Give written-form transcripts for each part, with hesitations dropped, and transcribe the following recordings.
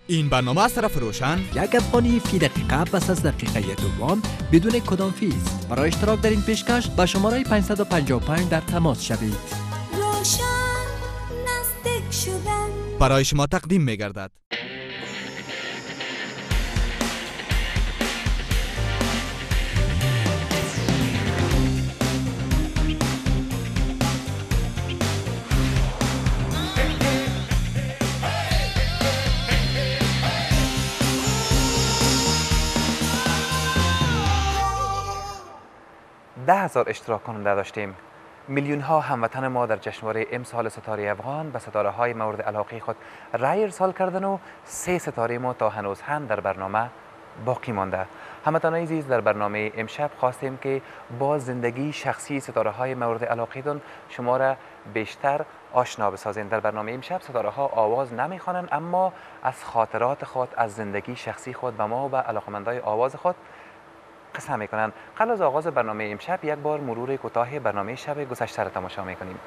این برنامه از طرف روشن یک افغانی فی دقیقه پس از دقیقه دوم بدون کدام فیز برای اشتراک در این پیشکش با شماره 555 در تماس شوید. روشن نزدیک شدن برای شما تقدیم می گردد. ده 1000 اشتراک کننده داشتیم. میلیون ها هموطن ما در جشنواره امسال ستاره افغان به ستاره های مورد علاقه خود رای ارسال کردن و 3 ستاره ما تا هنوز هم در برنامه باقی مانده. هموطنان عزیز، در برنامه امشب خواستیم که با زندگی شخصی ستاره های مورد علاقه شما را بیشتر آشنا بسازیم. در برنامه امشب ستاره ها آواز نمیخوانند، اما از خاطرات خود، از زندگی شخصی خود به ما و به علاقمندای آواز خود قسم میکنند. قبل از آغاز برنامه امشب یک بار مرور کوتاه برنامه شب گذشته را تماشا میکنیم.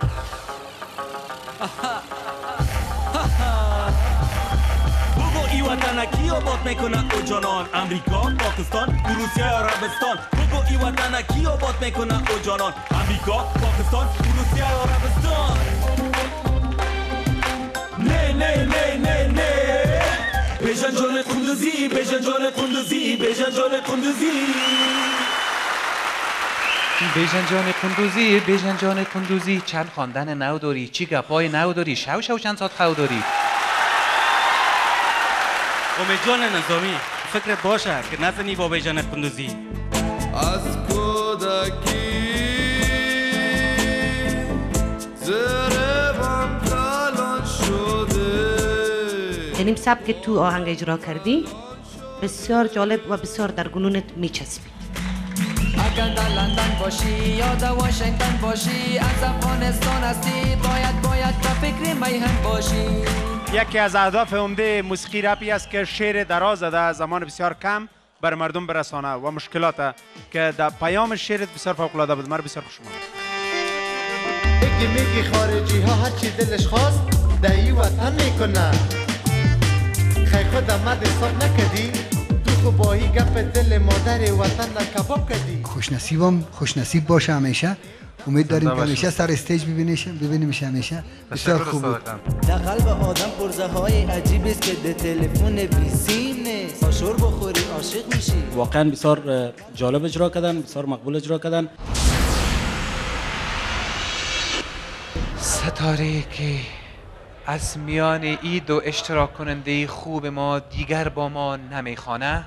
بگو ای وطن کی آباد میکنه او جانان؟ امریکا، پاکستان، روسیه، عربستان. بگو ای وطن کی آباد میکنه او جانان؟ امریکا، پاکستان، روسیه، عربستان. نه نه نه نه نه بیژن جان قندوزی، بیژن جان قندوزی، بیژن جان قندوزی. بیژن جان قندوزی، بیژن جان قندوزی، چند خواندن نو داری، چی گپای نو داری، شو شو چند ساعت خو داری. امید جان نظامی، فکر باشه که نزنی با بیژن قندوزی. از کودکی زربم کلان شده. یعنی سبک تو آهنگ اجرا کردی بسیار جالب و بسیار در گلونت میچسبید. اگر در لندن باشی یا در واشنگتن باشی، از افغانستان هستی، باید به فکر میهن باشی. یکی از اهداف عمده موسیقی رپی است که شعر دراز ده زمان بسیار کم بر مردم برسانه و مشکلات که در پیام شعرت بسیار فوق العاده بود. من بسیار خوش اومد. میگی خارجی ها هر چی دلش خواست در این وطن میکنه. خیلی خود آمد حساب نکردی تو خوبایی گپ دل مادر وطن را کباب کردی. خوشنصیب باشه همیشه. امید داریم که همیشه سر استیج ببینیمش همیشه. بسیار خوب بود. در قلب آدم پرزه های عجیب است که در تلفن ویسیم نیست. آشور بخوری عاشق میشی. واقعا بسیار جالب اجرا کردن، بسیار مقبول اجرا کردن. ستاره که از میان ای دو اشتراک کننده خوب ما دیگر با ما نمیخوانه.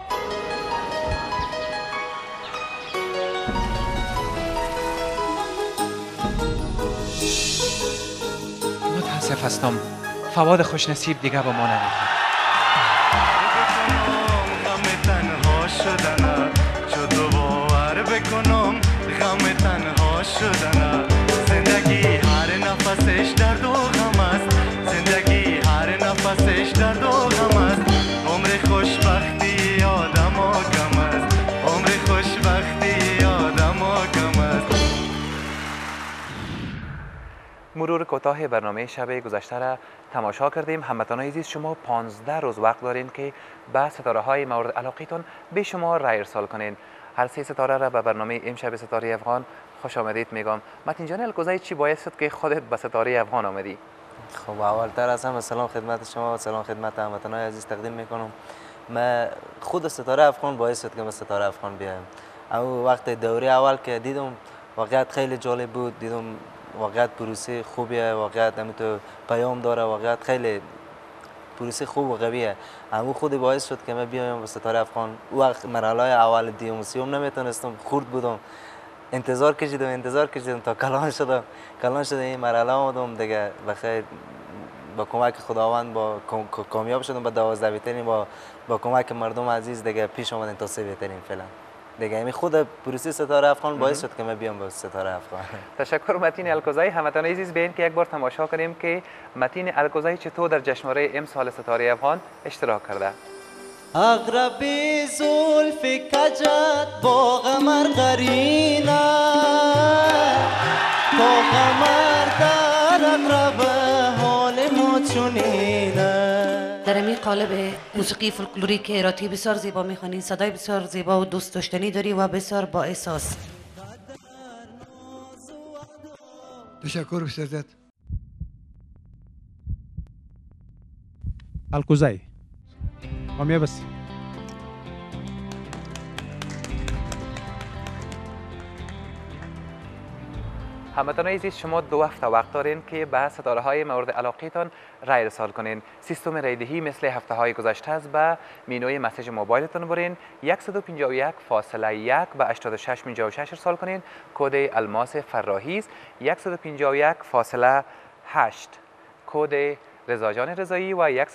متاسف هستم، فواد خوشنصیب دیگر با ما نمیخوانه. غم تنها شدن چطور باور بکنم، غم تنها شدن. زندگی هر نفسش درد و غم است، زندگی هر نفسش درد و غم است. عمر خوشبختی آدم ها کم است، عمر خوشبختی آدم ها کم است. مرور کوتاه برنامه شب گذشته را تماشا کردیم. هموطنان عزیز، شما 15 روز وقت دارین که به ستاره های مورد علاقتون به شما رای ارسال کنین. هر 3 ستاره را به برنامه امشب ستاره افغان خوش آمدید میگم. متین جان الکوزی، چی باعث شد که خودت به ستاره افغان آمدی؟ خب اولتر از همه سلام خدمت شما و سلام خدمت هموطنان عزیز تقدیم میکنم. من خود ستاره افغان باعث شد که به ستاره افغان بیایم. اما وقت دوره اول که دیدم واقعیت خیلی جالب بود، دیدم واقعیت پروسه خوبیه، واقعیت همینطور پیام داره، واقعیت خیلی پروسه خوب و قویه. اما خود باعث شد که من بیایم به ستاره افغان. وقت مرحله اول دیوم و سیوم نمیتونستم، خورد بودم، انتظار کشیدم تا کلان شده این مرحله آمدم دیگه. بخیر با کمک خداوند با کامیاب شدم به 12 بهترین، با کمک مردم عزیز دیگه پیش آمدن تا 3 بهترین فعلا دیگه. همین خود پروسه ستاره افغان باعث شد که من بیام به ستاره افغان. تشکر متین الکوزی. هموطنان عزیز بیاین که یک بار تماشا کنیم که متین الکوزی چطور در جشنواره امسال ستاره افغان اشتراک کرده. اغربی زلف کجت با قمر قرینه، با قمر در اغرب حال ما چونینه. در این این قالب موسیقی فولکلوریک ایراتی بسیار زیبا میخوانی، صدای بسیار زیبا و دوست داشتنی داری و بسیار با احساس. تشکر استاد. الکوزای کامیاب است. هموطنان عزیز، شما 2 هفته وقت دارین که به ستاره های مورد علاقیتان رای ارسال کنین. سیستم رایدهی مثل هفته های گذشته است. به مینوی مسیج موبایلتان برین 151.1 به 8656 ارسال کنین. کد الماس فراهی است 151.8. کد رضاجان رضایی و 151.5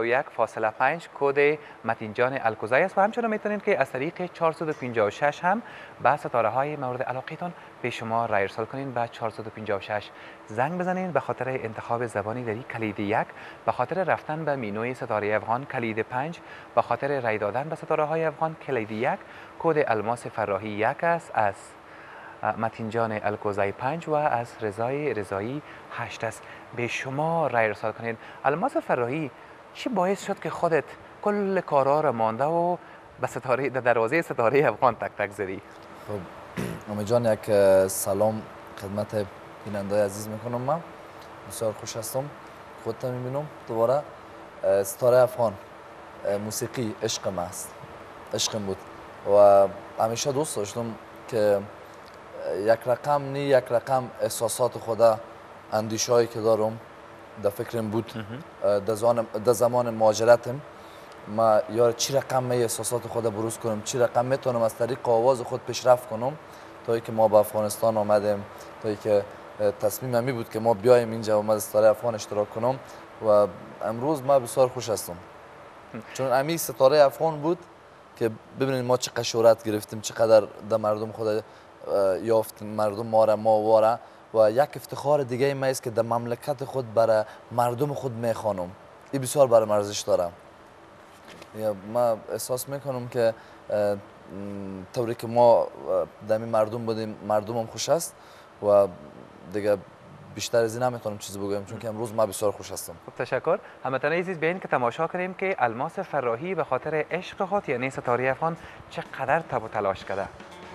کد متینجان الکوزای است. و همچنان میتونید که از طریق 456 هم به ستاره های مورد علاقیتان به شما رای ارسال کنین. به 456 زنگ بزنین به خاطر انتخاب زبانی دری کلید 1، به خاطر رفتن به مینوی ستاره افغان کلید 5، به خاطر رای دادن به ستاره های افغان کلید 1. کد الماس فراهی 1 است، از متینجان الکوزای 5 و از رضای رضایی 8 است. به شما رای ارسال کنید. الماس فراهی، چی باعث شد که خودت کل کارا را مانده و به ستاره دروازه ستاره افغان تک تک زدی؟ خب امید جان، یک سلام خدمت بیننده عزیز میکنم. من بسیار خوش هستم خودت میبینم دوباره. ستاره افغان موسیقی عشقم است، عشقم بود و همیشه دوست داشتم که یک رقم احساسات خدا، اندیشه هایی که دارم در فکرم بود در زمان مهاجرتم. ما یار چی رقم احساسات خود بروز کنم، چی رقم میتونم از طریق آواز خود پیشرفت کنم تا که ما به افغانستان آمدیم، تا که تصمیم همی بود که ما بیایم اینجا و من ستاره افغان اشتراک کنم. و امروز ما بسیار خوش هستم چون امی ستاره افغان بود که ببینید ما چقدر شهرت گرفتیم، چقدر در مردم خود یافتیم، مردم ما واره. و یک افتخار دیگه ما است که در مملکت خود برای مردم خود میخوانم. این بسیار برای ارزش دارم. ما احساس میکنم که طوری که ما دمی مردم بودیم، مردم هم خوش است و دیگه بیشتر از این نمیتونم چیزی بگم چون که امروز ما بسیار خوش هستم. خب تشکر. هموطنان عزیز، بیاین که تماشا کنیم که الماس فراهی به خاطر عشق خود یعنی ستاره افغان چقدر تب و تلاش کرده.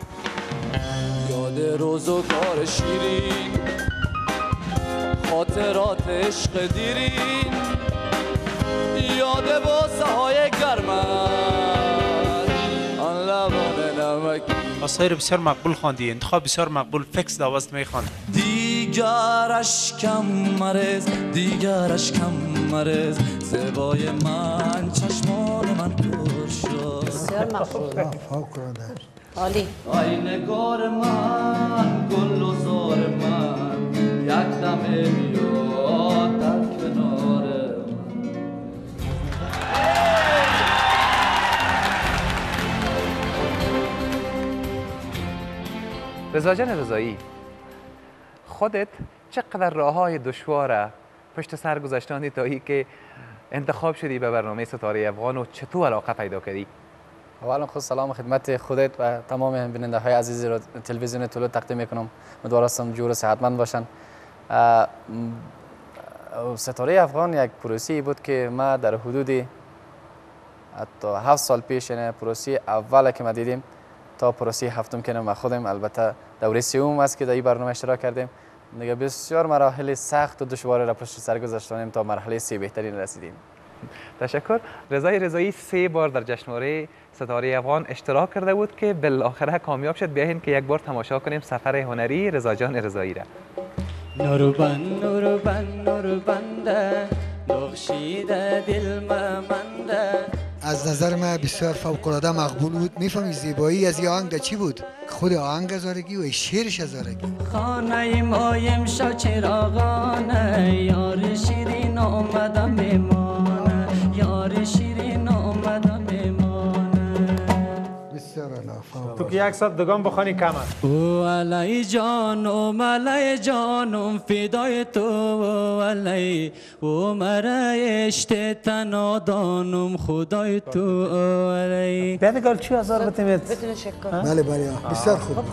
یاد روز و کار شیرین، خاطرات عشق دیرین، یاد باسه های گرمت آن لبان نمک. آثار بسیار مقبول خواندی، انتخاب بسیار مقبول، فکس داوست میخواند. دیگرش کم مرز زیبای من، چشمان من پر شد. بسیار مقبول، عالی. آی نگار من، گل و زار من، یک دمه بیاد در کنار من. رضاجان رضایی، خودت چقدر راههای دشواره پشت سر گذاشتانی تا ای که انتخاب شدی به برنامه ستاره افغان و چطور علاقه پیدا کردی؟ اولا خود سلام خدمت خودت و تمام بیننده های عزیزی را تلویزیون طلوع تقدیم میکنم. امیدوارم جور و صحتمند باشن. ستاره افغان یک پروسه بود که ما در حدود حتی 7 سال پیش، یعنی پروسه اول که ما دیدیم تا پروسه هفتم که ما خودم، البته دوره سوم است که در این برنامه اشتراک کردیم. دیگه بسیار مراحل سخت و دشوار را پشت سر گذاشتیم تا مرحله 3 بهترین رسیدیم. تشکر. رضای رضایی 3 بار در جشنواره ستاره افغان اشتراک کرده بود که بالاخره کامیاب شد. بیاین که یک بار تماشا کنیم سفر هنری رضاجان رضایی را. نوربند نوربند نوربنده، نقشیده دل منده. از نظر من بسیار فوق‌العاده مقبول بود. میفهمی زیبایی از این آهنگ چی بود؟ خود آهنگ هزارگی و شعرش هزارگی. خانه ما امشب چراغانه، یار شیرین آمدم میمانه، یار شیرین آمدم میمانه. بسیار عالی. تو که یک ساعت دگان بخوانی کم است. او علی جانم علی جانم فدای تو، او علی او مرا اشت تنادانم خدای تو، او علی. بیاد گل چی هزار بتیمید؟ بدون شک. بله بله بسیار خوب.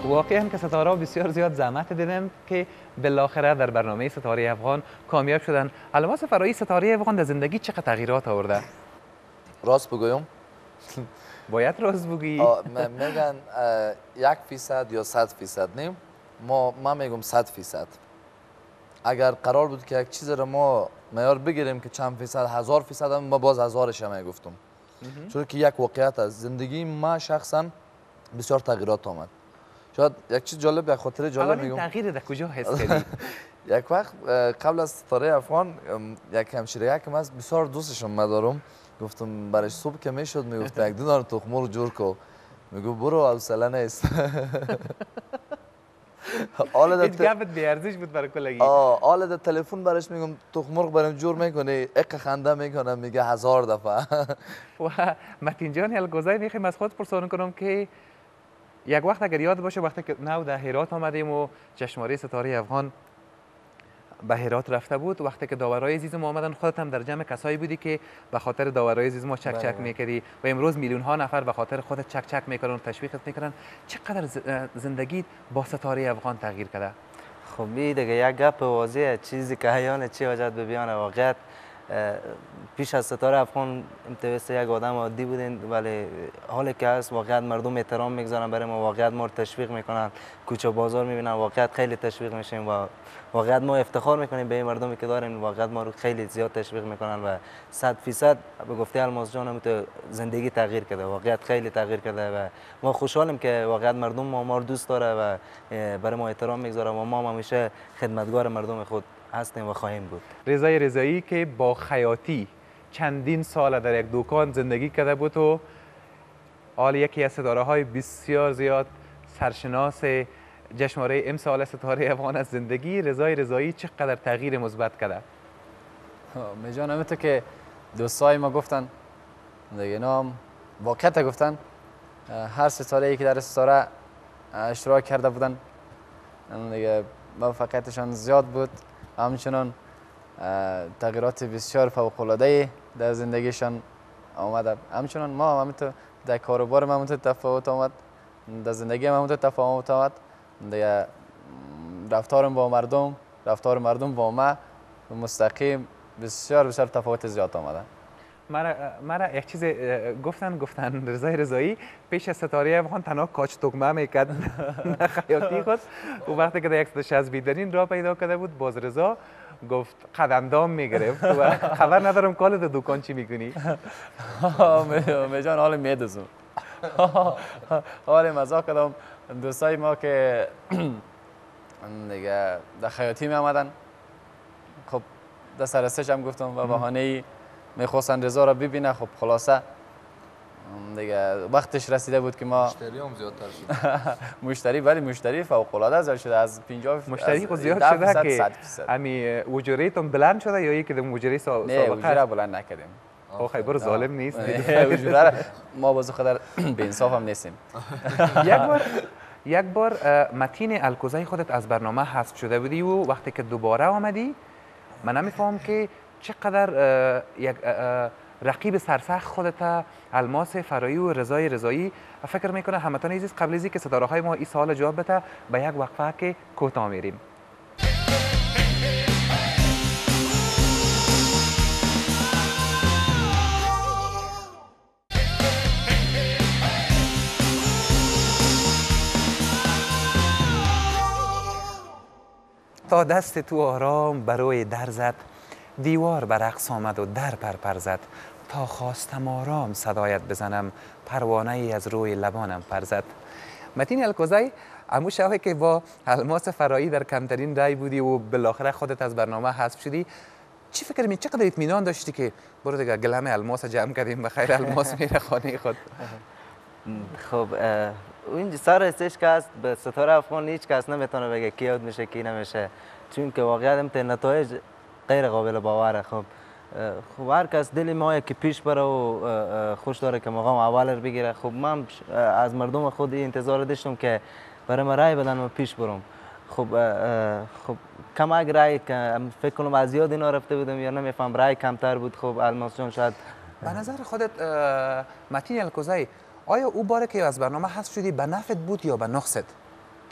واقعا که ستاره بسیار زیاد زحمت دیدم که بالاخره در برنامه ستاره افغان کامیاب شدن. الماس فرایی، ستاره افغان در زندگی چقدر تغییرات آورده؟ راست بگویم؟ باید راست بگی. میگن 1% یا 100% نیم. ما میگم 100%. اگر قرار بود که یک چیز رو ما معیار بگیریم که چند فیصد، 1000% هم ما باز 1000ش هم میگفتم. چون که یک واقعیت از زندگی ما شخصا بسیار تغییرات آمد. شاید یک چیز جالب، یک خاطره جالب میگم. تغییر در کجا حس کردی؟ یک وقت قبل از ستاره افغان یک همشیره یکم از بسیار دوستشم دارم، گفتم برایش صبح که میشد میگفت یک دونه تخم مرغ جور کو، میگو برو حوصله نیست. هیچ گپت بی ارزش بود برای کلگی. حالا در تلفن برایش میگم تخم مرغ برایم جور میکنی، اق خنده میکنه، میگه 1000 دفعه. و متین جان الگوزای میخوایم از خود پرسان کنم که یک وقت اگر یاد باشه وقتی که نو در هرات آمدیم و جشنواره ستاره افغان به هرات رفته بود، وقتی که داورای عزیز ما آمدن، خودت هم در جمع کسایی بودی که به خاطر داورای عزیز ما چک چک میکردی و امروز میلیون ها نفر به خاطر خودت چک چک میکنن و تشویقت میکنن. چقدر زندگی با ستاره افغان تغییر کرده؟ خب دیگه یک گپ واضحه، چیزی که حیانه چی حاجت به بیان واقعیت. پیش از ستاره افغان امتوسته یک آدم عادی بودین، ولی حالی که هست واقعیت مردم احترام میگذارن برای ما، واقعیت ما رو تشویق میکنن، کوچه بازار میبینن، واقعیت خیلی تشویق میشیم و واقعیت ما افتخار میکنیم به این مردمی که داریم، واقعیت ما رو خیلی زیاد تشویق میکنن و 100% به گفته الماس جان تو زندگی تغییر کرده، واقعیت خیلی تغییر کرده و ما خوشحالیم که واقعیت مردم ما رو دوست داره و برای ما احترام میگذاره و ما همیشه خدمتگار مردم خود هستیم و خواهیم بود. رضای رضایی که با خیاطی چندین سال در یک دکان زندگی کرده بود و حال یکی از ستاره های بسیار زیاد سرشناس جشنواره امسال ستاره افغان از زندگی رضای رضایی چقدر تغییر مثبت کرده؟ میجان همینطور که دوستای ما گفتن دیگه، نام واقعیت گفتن، هر ستاره ای که در ستاره اشتراک کرده بودن دیگه موفقیتشان زیاد بود، همچنان تغییرات بسیار فوق‌العاده در زندگیشان آمده. همچنان ما همینطور در کاروبار ما همینطور تفاوت آمد، در زندگی ما همینطور تفاوت آمد، دیگه رفتارم با مردم، رفتار مردم با ما مستقیم بسیار تفاوت زیاد آمده. مرا یک چیز گفتن رضای رضایی پیش از ستاره افغان تنها کاچ دکمه میکرد در خیاطی خود و وقتی که در 160 بیدرین را پیدا کرده بود، باز رضا گفت قدمدام میگرفت و خبر ندارم کال در دکان چی میکنی؟ میجان حال میدوزم، حال مزاق کردم. دوستای ما که دیگه در خیاطی می آمدن، خب در سرستش هم گفتم و بهانه‌ای میخواستن رضا را ببینه. خب خلاصه دیگه وقتش رسیده بود که ما مشتری هم زیادتر شد. مشتری، ولی مشتری فوق العاده زیاد شده، از 50 مشتری خود زیاد شده که همین اجره‌تون بلند شده یا یکی در اجره سابقه؟ نه اجره بلند نکردیم. خب خیلی ظالم نیست. اجره ما باز خود به انصاف هم نیستیم. یک بار متین الکوزای خودت از برنامه حذف شده بودی و وقتی که دوباره آمدی من نمیفهم که چقدر یک رقیب سرسخت خودت الماس فرایی و رضای رضایی فکر میکنه همتون عزیز قبل از اینکه ستاره های ما این سوال جواب بده به یک وقفه که کوتاه میریم. تا دست تو آرام برای در زد، دیوار برقص آمد و در پرپر زد، تا خواستم آرام صدایت بزنم، پروانه ای از روی لبانم پر زد. متین الکوزای همون شبی که با الماس فرایی در کمترین رای بودی و بالاخره خودت از برنامه حذف شدی، چی فکر می چقدر اطمینان داشتی که برو دیگه گلم الماس جمع کردیم بخیر الماس میره خانه خود؟ خب این سر استش که هست به ستاره افغان هیچ کس نمیتونه بگه کی اوت میشه کی نمیشه، چون که واقعا نتایج غیر قابل باوره. خب هر کس دل ما که پیش بره و خوش داره که مقام اول رو بگیره. خب من از مردم خود انتظار داشتم که برای ما رای بدن و پیش برم. خب کم رای که فکر کنم از یاد اینا رفته بودم یا نمیفهم رای کمتر بود. خب الماس جان شاید به نظر خودت متین الکوزای آیا او باره که از برنامه حذف شدی به نفعت بود یا به نقصت؟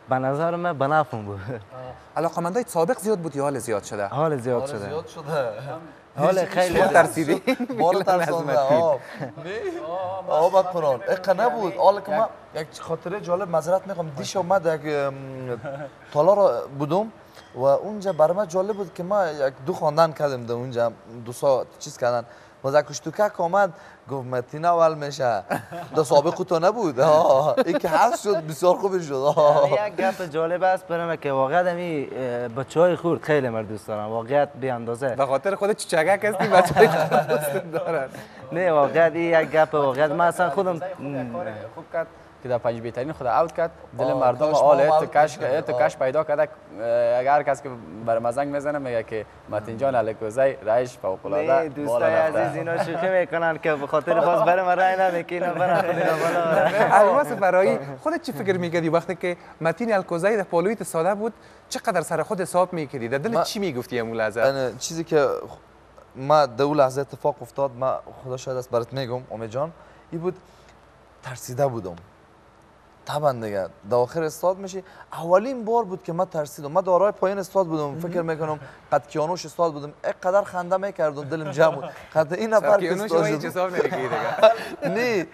به نظر من به نفعم بود. علاقمندای سابق زیاد بود یا حال زیاد شده؟ حال زیاد شده. زیاد شده. حال خیلی ترسیدی؟ بار ترسونده. آب قرآن. اقا نبود. حالا که من یک خاطره جالب معذرت میخوام. دیش اومد یک تالار بودم و اونجا برای من جالب بود که ما یک دو خواندن کردیم در اونجا دو ساعت چیز کردن. و کشتوکک آمد گفت متین اول میشه. دو سابق تو نبود. این که هست شد بسیار خوب شد. یک گپ جالب است برای من که واقعا همی بچهای خورد خیلی من دوست دارم. واقعا بی اندازه. به خاطر خود چچگک هستی بچهای خورد دوست دارن. نه واقعا این یک گپ واقعا من اصلا خودم خوب کرد که در پنج بهترین خود اوت کرد دل مردم آل تو کش پیدا کرده. اگر کس که بر مزنگ میزنه میگه که متین جان الکوزی رایش فوق العاده دوستای عزیز اینا شوخی میکنن که به خاطر باز برای من رای نمیکنه بالا. الواس برای خودت چی فکر میکردی وقتی که متین الکوزی در پالویت ساده بود چقدر سر خود حساب میکردی؟ در دلت چی میگفتی اون لحظه؟ چیزی که ما در اون لحظه اتفاق افتاد ما خدا شاید است برات میگم امید جان این بود ترسیده بودم. طبعا دیگه داخل استاد میشی. اولین بار بود که من ترسیدم. من دارای پایین استاد بودم فکر میکنم قد کیانوش استاد بودم اینقدر خنده میکردم دلم جمع بود. قد این نفر که استاد هیچ حساب نمیکنی دیگه. نه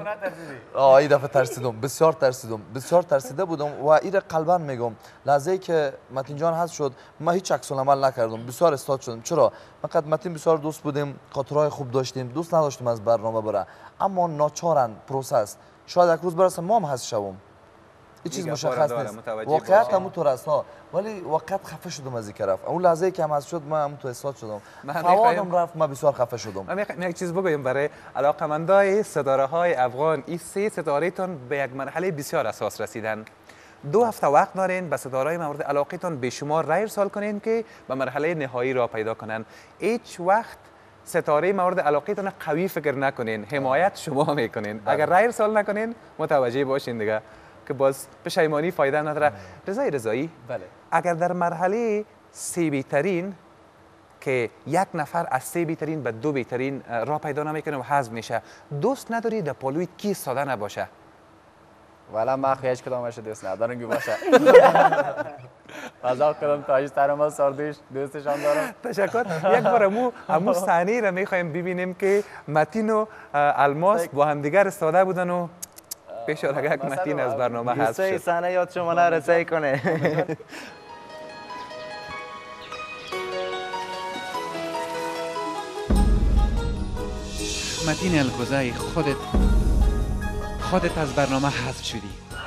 این دفعه ترسیدم بسیار ترسیده بودم و این قلبا میگم لحظه‌ای که متین جان هست شد من هیچ عکس العمل نکردم بسیار استاد شدم. چرا ما قد متین بسیار دوست بودیم خاطرهای خوب داشتیم دوست نداشتم از برنامه بره اما ناچارن پروسس شاید یک روز برسه ما هم هست شوم. این چیز مشخص نیست. واقعیت همونطور است ولی واقعیت خفه شدم از این طرف. اون لحظه‌ای که هم هست شد من همونطور احساس شدم. فوادم رفت من بسیار خفه شدم. من یک چیز بگم برای علاقمندای ستاره‌های افغان این سه ستاره‌تون به یک مرحله بسیار اساس رسیدن. 2 هفته وقت دارین به ستاره‌های مورد علاقتون به شما رای ارسال کنین که به مرحله نهایی را پیدا کنن. هیچ وقت ستاره مورد علاقتون قوی فکر نکنین حمایت شما میکنین. اگر رای ارسال نکنین متوجه باشین دیگه که باز پشیمانی فایده نداره. رضایی بله اگر در مرحله 3 بهترین که یک نفر از 3 بهترین به 2 بهترین راه پیدا نمیکنه و حذف میشه دوست نداری در پالوی کی ساده نباشه؟ والا ما هیچ کدامش دوست ندارم که باشه. مذاق کردم تاج ترما ساردیش دوستشان دارم. تشکر. یک بار امو صحنه را میخوایم ببینیم که متین و الماس با همدیگر استفاده بودن و پیشارگک متین از برنامه حذف شد. دوستای صحنه یاد شما نرسه کنه. متین الکوزی خودت از برنامه حذف شدی.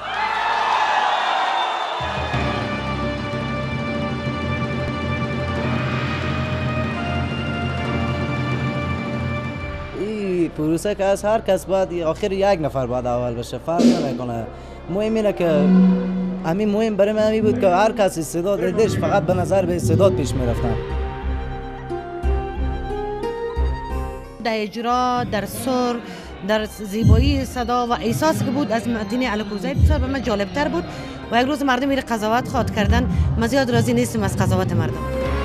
این پروسه که از هر کس باید آخر یک نفر باید اول بشه فرق نمیکنه. مهم اینه که همین مهم برای من بود که هر کس استعداد داشت فقط به نظر به استعداد پیش میرفتن. در اجرا در سر در زیبایی صدا و احساس که بود از متین الکوزی بسیار به من جالبتر بود و یک روز مردم میره قضاوت خواد کردن من زیاد راضی نیستم از قضاوت مردم.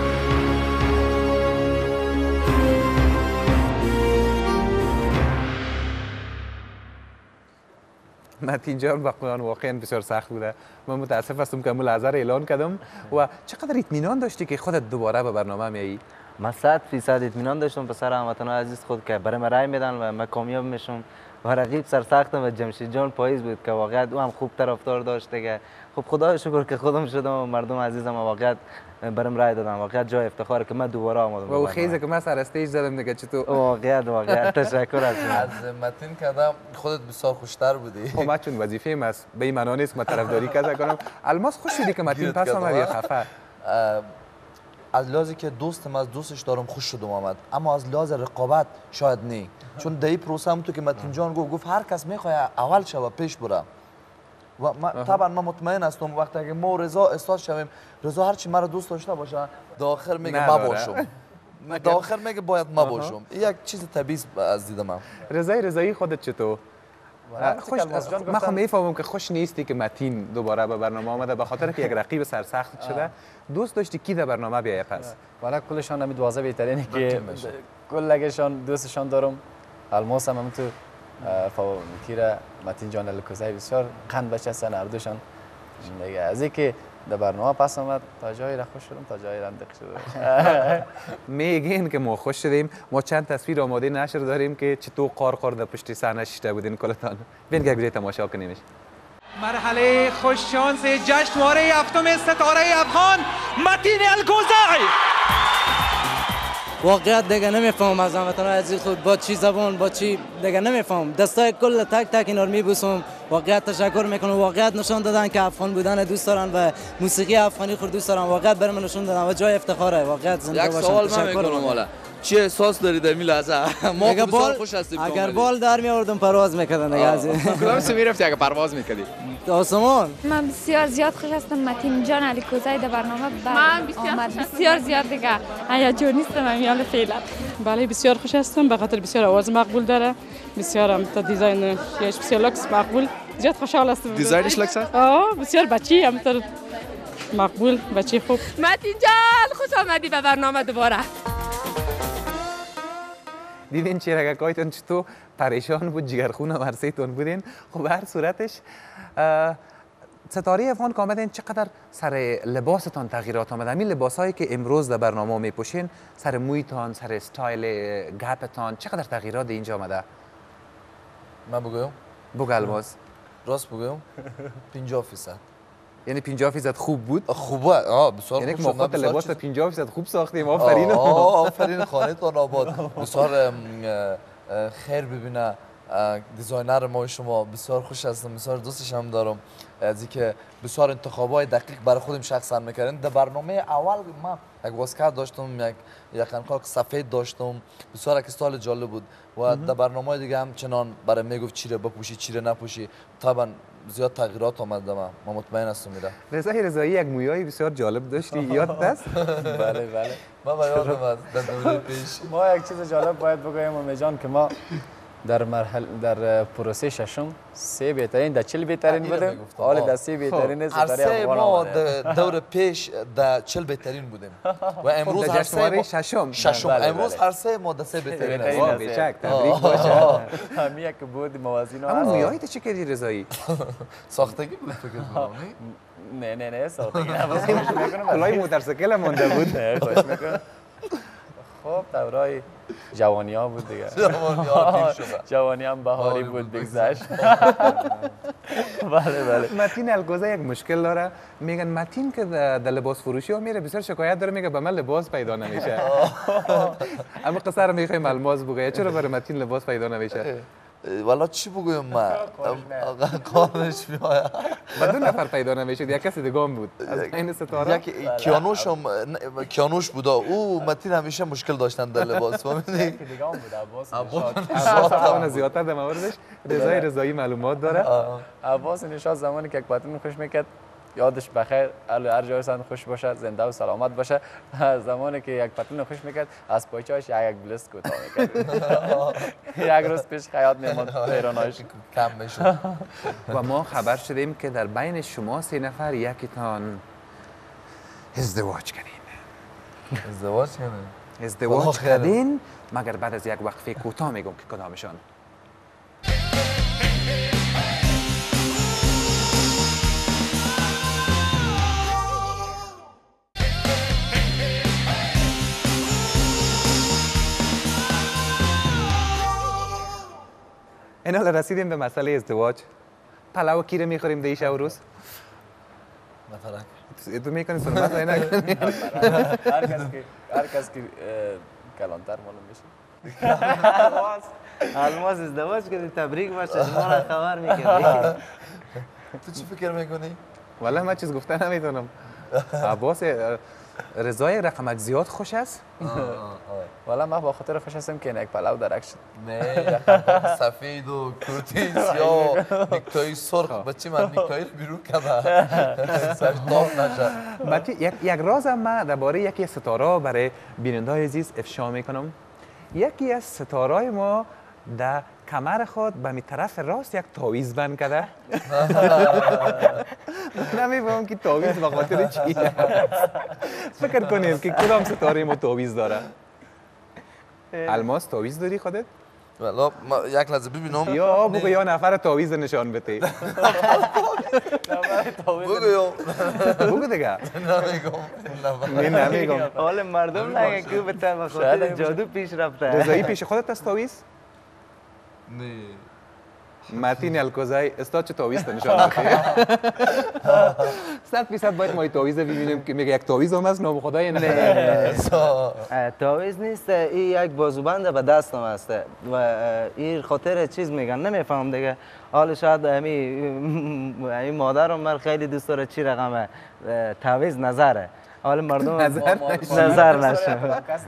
متین جان واقعا بسیار سخت بوده. من متاسف هستم که لحظه را اعلان کردم و چقدر اطمینان داشتی که خودت دوباره به برنامه میایی؟ من 100% اطمینان داشتم پسر هموطنان عزیز خود که برای من رای میدن و من کامیاب میشم و رقیب سرسختم و جمشید جان پاییز بود که واقعا او هم خوب طرفدار داشت دیگه. خب خدا شکر که خودم شدم و مردم عزیزم واقعا برام رای دادن. واقعا جای افتخاره که من دوباره آمدم. و خیزه که من سر استیج زدم دیگه چطور؟ واقعا تشکر از شما. از متین کردم خودت بسیار خوشتر بودی. خب من چون وظیفه‌ام است به این معنا نیست که من طرفداری کنم. الماس خوش شدی که متین پس آمد یا خفه؟ از لحاظی که دوستم از دوستش دارم خوش شدم آمد اما از لحاظ رقابت شاید نه چون در این پروسه هم تو که متین جان گفت هر کس میخواد اول شوه پیش بره و طبعا من مطمئن هستم وقتی که ما رضا استاد شویم رضا هرچی مرا دوست داشته باشه داخل میگه ما باشم داخل میگه باید ما باشم. یک چیز طبیعی از دید من. رضایی خودت چطور؟ من خب میفهمم که خوش نیستی که متین دوباره به برنامه آمده به خاطر که یک رقیب سرسخت شده. دوست داشتی کی در برنامه بیایه پس؟ والا کلشان همین دوازه بهترینه که کلگشان دوستشان دارم. الماس هم تو فامیکیره متین جان الکوزی بسیار قند بچه هستن هر دوشان دیگه از اینکه در برنامه پس آمد تا جایی را خوش شدم تا جایی را دق شدم. میگین که ما خوش شدیم. ما چند تصویر آماده نشر داریم که چطور قار در پشت صحنه شیشته بودین کلتان. بین که بجای تماشا کنیمش. مرحله خوش شانس جشنواره هفتم ستاره افغان متین الگوزی. واقعیت دیگه نمیفهمم از هموطنان عزیز خود با چی زبان با چی دیگه نمیفهمم. دستای کل تک تک اینا رو میبوسم. واقعیت تشکر میکنم. واقعیت نشان دادن که افغان بودن دوست دارن و موسیقی افغانی خود دوست دارن. واقعیت برام نشون دادن و جای افتخاره. واقعیت زنده باشن. یک سوال میکنم حالا چه احساس دارید در این لحظه؟ ما بسیار خوش هستیم. اگر بال در می آوردم پرواز میکردن دیگه از کدام سو میرفتی اگه پرواز میکردی؟ آسمان. من بسیار زیاد خوش هستم متین جان الکوزی در برنامه من بسیار زیاد دیگه هیجان نیستم امیال فعلا. بله بسیار خوش هستم به خاطر بسیار آواز مقبول داره. بسیار هم تا دیزاین یش بسیار لکس مقبول. زیاد خوشحال هستم. دیزاینش لکس است؟ بسیار بچی هم تا مقبول بچی خوب. متین جان خوش آمدی به برنامه دوباره. دیدین چهرگکایتون چطور پریشان بود جگرخون و مرسیتون بودین. خب هر صورتش ستاره افغان که آمدین چقدر سر لباستان تغییرات آمده؟ همین لباسایی که امروز در برنامه میپوشین سر مویتان سر استایل گپتان چقدر تغییرات اینجا آمده؟ من بگویم؟ بگو الباس. راست بگویم 50%. یعنی 50% خوب بود؟ خوبه بسیار یعنی خوب ما شد. خود لباس 50% خوب ساختیم. آفرین. آفرین خانه تان آباد. بسیار خیر ببینه دیزاینر ما شما. بسیار خوش هستم بسیار دوستش هم دارم از اینکه بسیار انتخابای دقیق برای خودم شخصا میکردن. در برنامه اول من یک واسکت داشتم یک خنقاق سفید داشتم بسیار یک استایل جالب بود و در برنامه دیگه هم چنان برای میگفت چی رو بپوشی چی رو نپوشی. طبعا زیاد تغییرات آمده ما مطمئن هستم میره. رضای رضایی یک مویایی بسیار جالب داشتی یاد است؟ بله من یادم از در دوره پیش. ما یک چیز جالب باید بگویم امی جان که ما در پروسه ششم 3 بهترین در 40 بهترین بودیم. حالا در 3 بهترین ستاره افغان ما دور پیش در 40 بهترین بودیم و امروز در جشنواره ششم امروز هر سه ما در 3 بهترین هستیم. بیشک تبریک باشه. همین یک بود موازین. اما مویایت چه کردی رضایی؟ ساختگی بود فکر کنم. نه ساختگی نبود. کلاه موتورسیکل مونده بود. نه خوش میکنم. خب دورای جوانی ها بود دیگه. جوانی هم بهاری بود بگذشت. بله متین الگوزی یک مشکل داره. میگن متین که در لباس فروشی ها میره بسیار شکایت داره میگه به من لباس پیدا نمیشه. اما قصر میخوایم الماس بگه چرا برای متین لباس پیدا نمیشه؟ والا چی بگویم من قانش میآید با 2 نفر پیدا نمیشد یک کسی دیگه هم بود از این ستاره. یک کیانوش بود او متین همیشه مشکل داشتن در لباس دیگه هم بود عباس زیادتر در موردش رضای رضایی معلومات داره. عباس نشاد زمانی که یک پتون خوش میکرد یادش بخیر هر جای سند خوش باشه زنده و سلامت باشه. زمانی که یک پتون خوش میکرد از پایچه‌اش یک بلست کوتاه میکرد. یک روز پیش خیاط میموند پیرانایش کم میشد. و ما خبر شدیم که در بین شما 3 نفر یکیتان ازدواج کردین. ازدواج کردین مگر بعد از یک وقفه کوتاه میگم که کدامشان. این حالا رسیدیم به مسئله ازدواج. پلاو کی رو میخوریم دیش او روز؟ نفرک تو میکنی سنبت های نکنی؟ هر کس که کلانتر معلوم بشه. الماس ازدواج کردی تبریک باشه ما را خبر میکردی. تو چی فکر میکنی؟ والله من چیز گفته نمیتونم. عباس رضای رقمک زیاد خوش است؟ والا من با خاطر خوش هستم که یک پلاو درک شد. نه سفید و کورتی سیاه و نیکتای سرخ بچه من نیکتای بیرون کده سرش داغ نشه. یک راز هم من درباره یکی از ستاره برای بیننده‌های عزیز افشا میکنم. یکی از ستارهای ما در کمر خود به می طرف راست یک تاویز بند کرده. نمیفهم که تاویز به خاطر چی فکر کنیم که کدام ستاره ما تاویز داره. الماس تاویز داری خودت؟ والا یک لحظه ببینم یا بگو یا نفر تعویض نشان بده. بگو دیگه. نمیگم. حال مردم نگه که بهتر بخاطر جادو پیش رفته. رضایی پیش خودت است تعویض؟ نه. متین الکوزای استاد چه تعویض نشان بده. 100% باید ما تعویض ببینیم که میگه یک تعویض هم از نام خدای نه. تعویض نیست، این یک بازوبند به دستم است و این خاطر چیز میگن نمیفهم دیگه. حالا شاید این مادرم من خیلی دوست داره چی رقمه تعویض نظره. حالا مردم نظر نشه.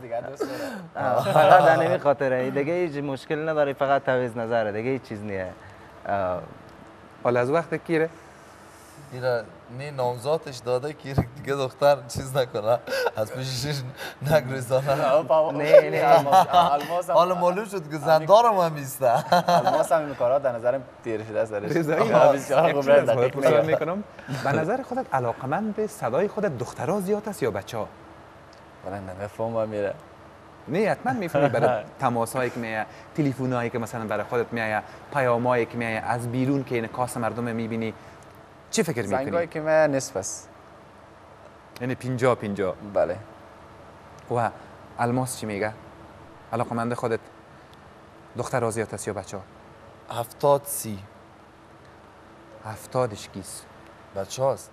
فقط همین خاطره دیگه هیچ مشکل نداره، فقط تعویض نظره دیگه هیچ چیز نیه. حالا از وقت کیره؟ ایره نه نامزادش داده که دیگه دختر چیز نکنه از پیشش نگریزانه. نه حالا معلوم شد که زندارم هم ایسته. الماس هم این کارها در نظرم تیر شده است درش. بسیار خوب دقیق میکنم. به نظر خودت علاقمند به صدای خودت دخترها زیاد است یا بچه‌ها؟ والا نمیفهمم میره. نه حتما میفهمی برای تماسایی که میایه، تلفنایی که مثلا برای خودت میایه، پیامایی که میایه از بیرون که انعکاس مردم میبینی، چی فکر میکنی؟ زنگایی که من نصف است. یعنی 50-50. بله. و الماس چی میگه؟ علاقمند خودت دختر زیاد است یا بچه‌ها؟ 70-30. 70 کیست؟ بچه‌هاست.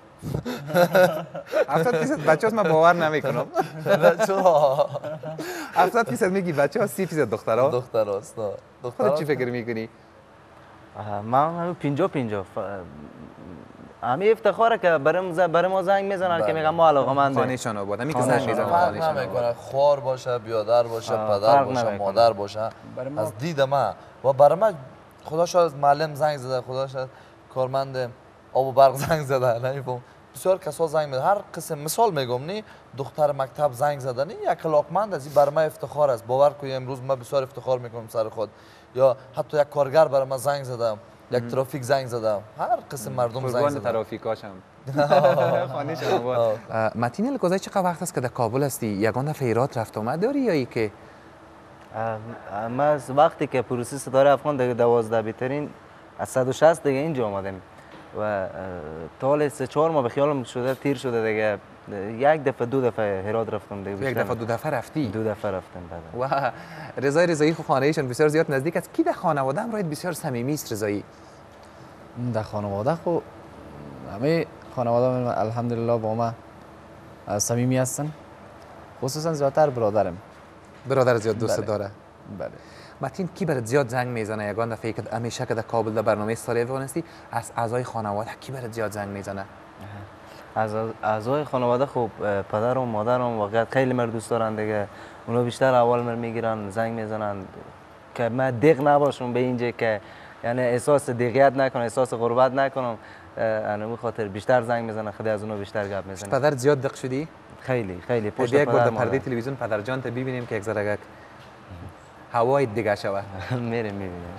70% بچه‌هاست من باور نمیکنم. بچه‌ها 70% میگی بچه‌ها، 30% دخترها؟ دخترهاست. دخترها چی فکر میکنی؟ من 50-50. همین افتخاره که برای ما زنگ میزنن که میگن ما علاقه‌منده. خانه‌شان آباد. همین که زنگ میزنن خانه‌شان آباد. خوار باشه، بیادر باشه، پدر باشه، مادر باشه. از دید من و برای من خدا شاید معلم زنگ زده، خدا شاید کارمند آب و برق زنگ زده، نمیفهم. بسیار کسا زنگ میزنن. هر قسم مثال میگم نی دختر مکتب زنگ زدن یک علاقمند از این برای من افتخار است. باور کنید امروز من بسیار افتخار میکنم سر خود. یا حتی یک کارگر برای من زنگ زدم، یک ترافیک زنگ زدم، هر قسم مردم زنگ زدن. ترافیکاشم. خانه‌شان آباد. متین الکوزای چقدر وقت است که در کابل هستی؟ یگانه ایراد رفت آمد داری یا ای که؟ ما از وقتی که پروسه ستاره افغان دیگه 12 بهترین از 160 دیگه اینجا آمدیم و طول 3-4 ماه به خیالم شده تیر شده دیگه. یک دفعه 2 دفعه هرات رفتم دیگه. یک دفعه 2 دفعه رفتی؟ 2 دفعه رفتم بعد. و رضایی خو خانه‌ایشان بسیار زیاد نزدیک است. کی در خانواده هم راید بسیار صمیمی است رضایی؟ در خانواده خو همه خانواده من الحمدلله با ما صمیمی هستن، خصوصا زیادتر برادرم. برادر زیاد دوست داره؟ بله. متین کی برات زیاد زنگ میزنه؟ یگان دفعه که همیشه که در کابل در برنامه ستاره افغان هستی از اعضای خانواده کی برات زیاد زنگ میزنه؟ از اعضای خانواده خوب پدر و مادرم واقعا خیلی مرا دوست دارن دیگه. اونا بیشتر اول مرا میگیرن زنگ میزنن که من دق نباشم به اینجا که یعنی احساس دیگیت نکنم، احساس غربت نکنم. انا خاطر بیشتر زنگ میزنن، خیلی از اونا بیشتر گپ میزنن. پدر زیاد دق شدی؟ خیلی پشت یک بار در پرده تلویزیون پدر جان ته ببینیم که یک ذره هوای دیگه شوه. میبینیش.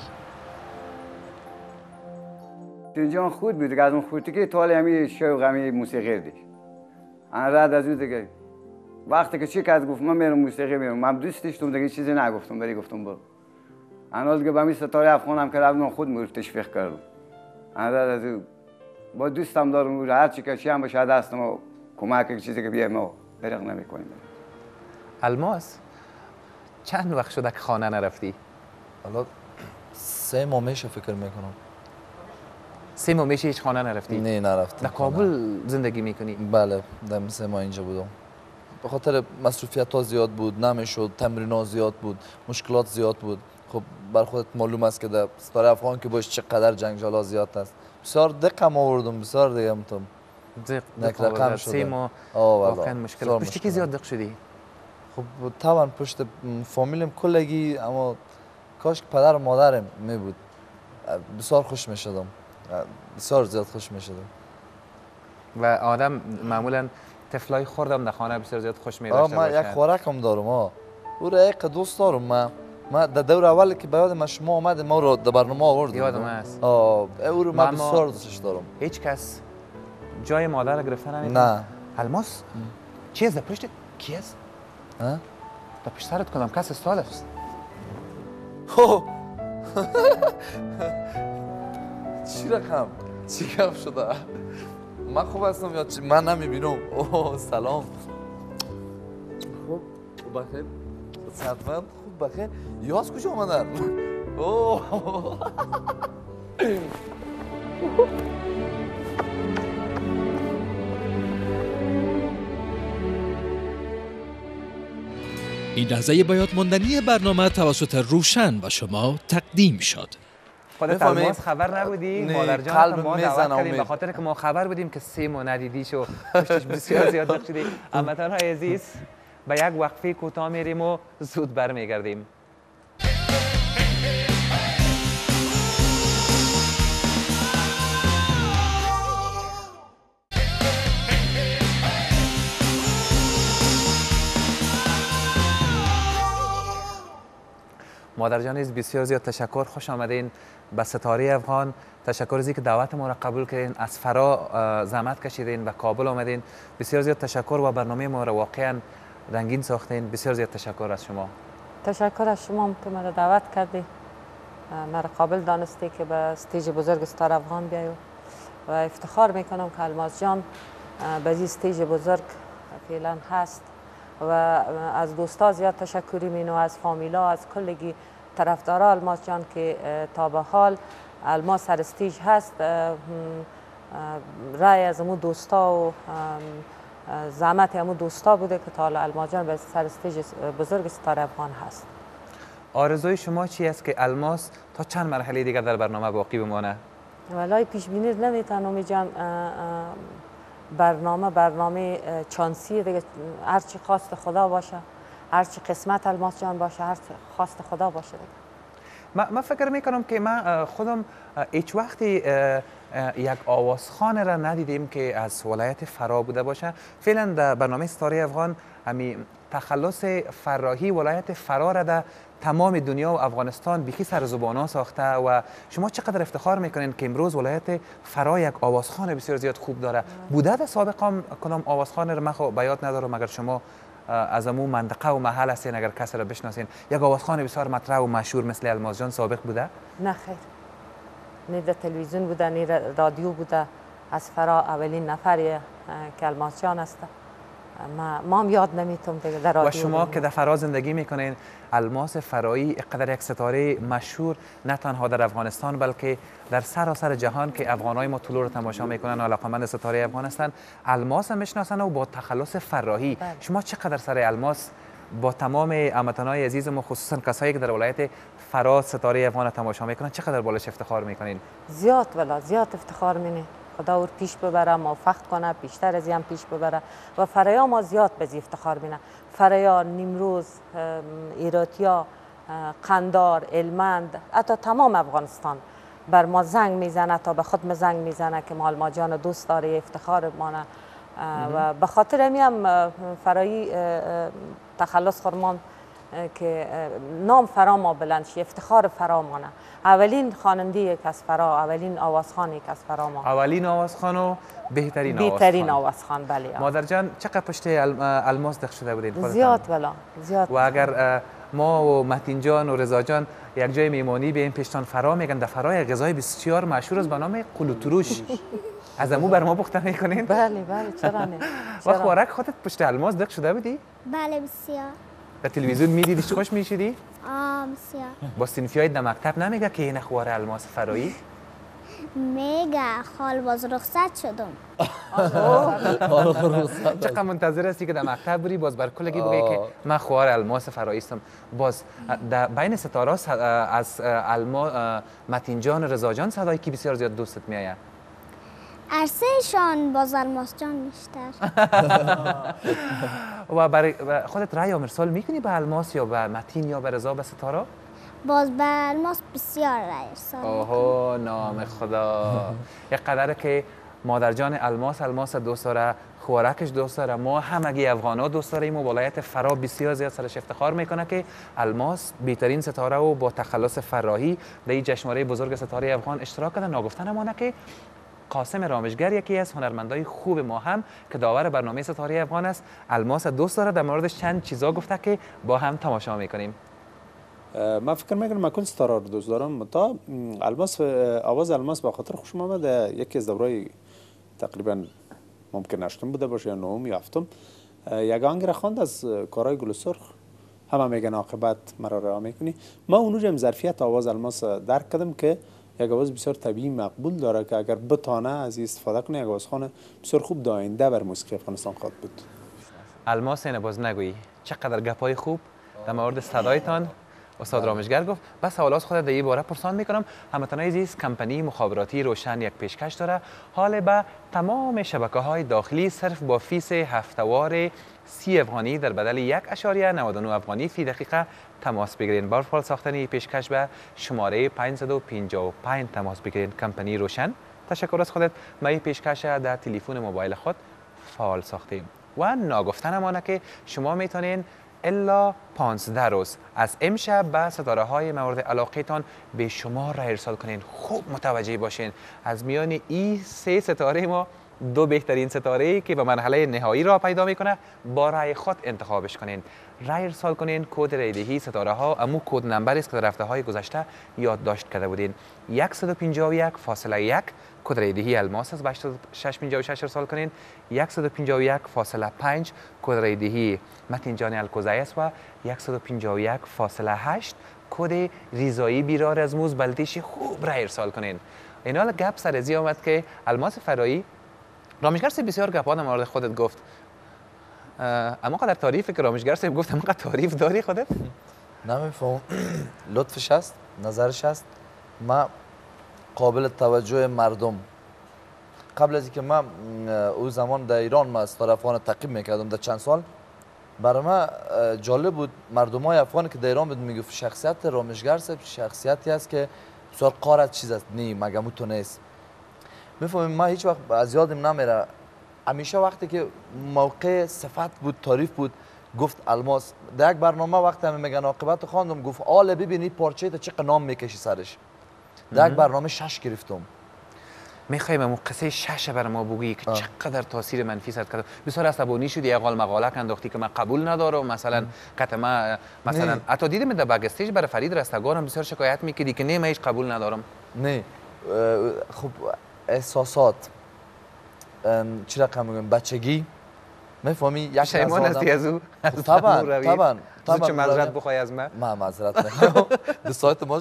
جان خود بود دیگه، از اون خودی طال همین شوق همین موسیقی دیگه. انا رد از اون دیگه وقتی که چی کرد گفت من میرم موسیقی میرم، من دوستش توم دیگه چیزی نگفتم، ولی گفتم برو. انا دیگه به همین ستاره افغان هم که رفتم خود میرم تشویق کردم. انا رد از اون با دوستم دارم هر چی که چی هم باشه دستم و کمک چیزی که بیایم ما برق نمیکنیم. الماس چند وقت شده که خانه نرفتی؟ حالا 3 ماه میشه فکر میکنم. 3 ماه میشه هیچ خانه نرفتی؟ نه نرفتم. در کابل زندگی میکنی؟ بله، در 3 ماه اینجا بودم. به خاطر مصروفیت ها زیاد بود، نمیشد، تمرین ها زیاد بود، مشکلات زیاد بود. خب بر خودت معلوم است که در ستاره افغان که باش چقدر جنجال ها زیاد است. بسیار دقم آوردم، بسیار دیگه متم. دق رقم شده. 3 ماه واقعا مشکل. پشت کی زیاد دق شدی؟ خب طبعا پشت فامیلم کلگی، اما کاش که پدر و مادرم می بود بسیار خوش می شدم، بسیار زیاد خوش می شدم. و آدم معمولا طفلای خوردم در خانه بسیار زیاد خوش می داشته من یک خوارکم دارم. او را یک دوست دارم. من در دور اول که به یادم شما آمد ما رو در برنامه آوردم. یادم است. او رو من بسیار دوستش دارم. هیچ کس جای مادر را گرفته نمی‌کنه؟ نه. الماس چی است پشت کی است؟ ها؟ در پشت سرت کدام کس استاد است؟ چی رقم؟ چی گفت شده؟ من خوب هستم یا چی؟ من نمیبینم. اوه سلام. خوب بخیر. صحتمند خوب بخیر. یاز کجا آمدن؟ اوه این لحظه باید ماندنی برنامه توسط روشن و شما تقدیم شد. خودت الماس خبر نبودی؟ مادر جان ما دعوت کردیم به خاطر که ما خبر بودیم که سیمو ندیدیش و پشتش بسیار زیاد نقشیدی. هموطن‌های عزیز به یک وقفه کوتاه میریم و زود برمیگردیم. مادر جان بسیار زیاد تشکر، خوش آمدین به ستاره افغان. تشکر از اینکه دعوت ما را قبول کردین، از فرا زحمت کشیدین و کابل آمدین. بسیار زیاد تشکر و برنامه ما را واقعا رنگین ساختین. بسیار زیاد تشکر از شما. تشکر از شما که مرا دعوت کردی، مرا قابل دانستی که به استیج بزرگ ستاره افغان بیایم و افتخار میکنم که الماس جان به این استیج بزرگ فعلا هست و از دوستا زیاد تشکری مینو، از فامیلا، از کلگی طرفدارا الماس جان که تا به حال الماس سر استیج هست. رای از امو دوستا و زحمت امو دوستا بوده که تا حالا الماس جان به سر استیج بزرگ ستاره افغان هست. آرزوی شما چی است که الماس تا چند مرحله دیگر در برنامه باقی بمانه؟ والله پیش بینی نمیتونم جان، برنامه چانسی دیگه، هر چی خواست خدا باشه، هر چی قسمت الماس جان باشه، هر چی خواست خدا باشه دیگه. من فکر میکنم که من خودم هیچ وقتی یک آوازخوان را ندیدیم که از ولایت فرا بوده باشه. فعلا در برنامه ستاره افغان همین تخلص فراحی ولایت فرا را در تمام دنیا و افغانستان بیخی سر زبانا ساخته و شما چقدر افتخار میکنین که امروز ولایت فرا یک آوازخوان بسیار زیاد خوب داره. بوده در سابق هم کدام آوازخوان را من به یاد ندارم، مگر شما از امو منطقه و محل هستین اگر کسی را بشناسین، یک آوازخوان بسیار مطرح و مشهور مثل الماس جان سابق بوده؟ نه خیر، نه در تلویزیون بوده نه رادیو بوده. از فرا اولین نفریه که الماس جان است. ما هم یاد نمیتونم دیگه در رادیو. و شما که در فرا زندگی میکنین، الماس فرایی اقدر یک ستاره مشهور نه تنها در افغانستان بلکه در سراسر جهان که افغانای ما طلوع رو تماشا میکنن و علاقمند ستاره افغان هستن، الماس هم میشناسن و با تخلص فراحی. شما چقدر سر الماس با تمام هموطنای عزیز ما، خصوصا کسایی که در ولایت فرا ستاره افغان تماشا میکنن، چقدر بالش افتخار میکنین؟ زیاد والا زیاد افتخار مینه. خدا اور پیش ببره، موفق کنه، بیشتر از این پیش ببره و فریا ما زیاد به افتخار مینه. فریا، نیمروز، ایراتیا، قندار، هلمند، حتی تمام افغانستان بر ما زنگ میزنه، تا به خود زنگ میزنه که ما الماس جان دوست داره، افتخار مانه و به خاطر هم فرایی تخلص خورمان که نام فرا ما بلند شه، افتخار فرا مانه. اولین خواننده که از فرا، اولین آوازخوانی که از فرا ما، اولین آوازخوان و بهترین آوازخوان. بله. مادر جان چقدر پشت الماس دق شده بودین؟ زیاد والا زیاد. و اگر ما و متین جان و رضا جان یک جای میمانی به این پشتان فرا میگن، در فرا یک غذای بسیار مشهور است به نام قلوتروش. از امو بر ما پخته میکنین؟ بله بله، چرا نه. و خوراک خودت پشت الماس دق شده بودی؟ بله بسیار. در تلویزیون میدیدیش خوش میشیدی؟ بسیار. با صنفیای در مکتب نمیگه که این خواره الماس فرایی؟ میگه خال باز رخصت شدم. چقدر منتظر هستی که در مکتب بری باز بر کلگی بگی که من خوار الماس فرایی هستم؟ باز در بین ستاره از متین جان و رضا جان صدایی که بسیار زیاد دوستت میآید؟ عرصهشان باز الماس جان بیشتر. و برای خودت رأی ارسال میکنی به الماس یا به متین یا به رضا به ستاره؟ باز به الماس بسیار رأی ارسال. اوه نام خدا. یک قدره که مادر جان الماس دوست داره، خوراکش دوست داره، ما همگی افغانا دوست داریم و ولایت فرا بسیار زیاد سرش افتخار میکنه که الماس بهترین ستاره و با تخلص فراحی در این جشنواره بزرگ ستاره افغان اشتراک کرده. ناگفتن مانه که قاسم رامشگر یکی از هنرمندای خوب ما هم که داور برنامه ستاره افغان است، الماس دوست داره. در موردش چند چیزا گفته که با هم تماشا میکنیم. من فکر میکنم من کل ستاره رو دوست دارم. تا الماس، آواز الماس به خاطر خوشم آمد. یکی از دورای تقریبا ممکن هشتم بوده باشه یا نهم یا هفتم، یک آهنگ را خواند از کارهای گل سرخ، همه میگن عاقبت مرا رها میکنی. من اونجا هم ظرفیت آواز الماس درک کردم که یک آواز بسیار طبیعی مقبول داره که اگر بتانه از استفاده کنه، یک آوازخوان بسیار خوب داینده بر موسیقی افغانستان خواهد بود. الماس اینه باز نگویی، چقدر گپای خوب در مورد صدایتان استاد رامشگر گفت. بس حالا از خودت در این باره پرسان میکنم. هموطنان عزیز، کمپانی مخابراتی روشن یک پیشکش داره، حال به تمام شبکه های داخلی صرف با فیس هفتوار 30 افغانی در بدل 1.99 افغانی فی دقیقه تماس بگیرین. بار فعال ساختن این پیشکش به شماره 555 تماس بگیرین. کمپانی روشن، تشکر از خودت. ما این پیشکش در تلفن موبایل خود فعال ساختیم و ناگفتنمانه که شما میتونین الا 15 روز از امشب به ستاره های مورد علاقه تان به شما را ارسال کنین. خوب متوجه باشین، از میان این 3 ستاره ما 2 بهترین ستاره که به مرحله نهایی را پیدا میکنه با رای خود انتخابش کنین. رای ارسال کنین، کد رایدهی ستاره ها امو کد نمبر است که در هفته های گذشته یادداشت کرده بودین. 151.1 کد رایدهی الماس است، 8656 ارسال کنین. 151.5 کد رایدهی متین جان الکوزی است و 151.8 کد ریزایی بیرار از موز بلتیشی. خوب رای ارسال کنین. این حال گپ سر ازی آمد که الماس فرایی رامشگر صاحب بسیار گپا در مورد خودت گفت، اما قدر تعریفی که رامشگر صاحب گفت اما قدر تعریف داری خودت؟ نمیفهم. لطفش هست، نظرش هست. من قابل توجه مردم، قبل از اینکه من او زمان در ایران ما ستاره افغان تعقیب میکردم در چند سال، برای من جالب بود مردم های افغان که در ایران بود میگفت شخصیت رامشگر صاحب شخصیتی است که بسیار قارت چیز است، نی مگه تو نیست. میفهمیم. ما هیچ وقت از یادم نمیره، همیشه وقتی که موقع صفت بود، تعریف بود، گفت الماس. در یک برنامه وقتی همه میگن عاقبت خواندم، گفت آله ببینی پارچه تا چقدر نام میکشی سرش. در یک برنامه 6 گرفتم. میخوایم امو قصه 6 بر ما بگویی که چقدر تاثیر منفی سرت کرد. بسیار عصبانی شدی، یه قال مقاله انداختی که من قبول ندارم، مثلا قطعا مثلا حتی دیدم در بک استیج برای فرید رستگار هم بسیار شکایت میکردی که نه من هیچ قبول ندارم. نه خب احساسات چی رقم میگم، بچگی میفهمی. یک شیمان هستی از او؟ طبعا چه معذرت بخوای از من؟ من معذرت نمیخوام. دو ساعت ماش